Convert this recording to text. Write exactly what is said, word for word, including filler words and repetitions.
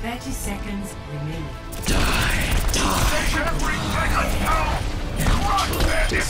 thirty seconds remaining. Die, die. Take every second now! Crush their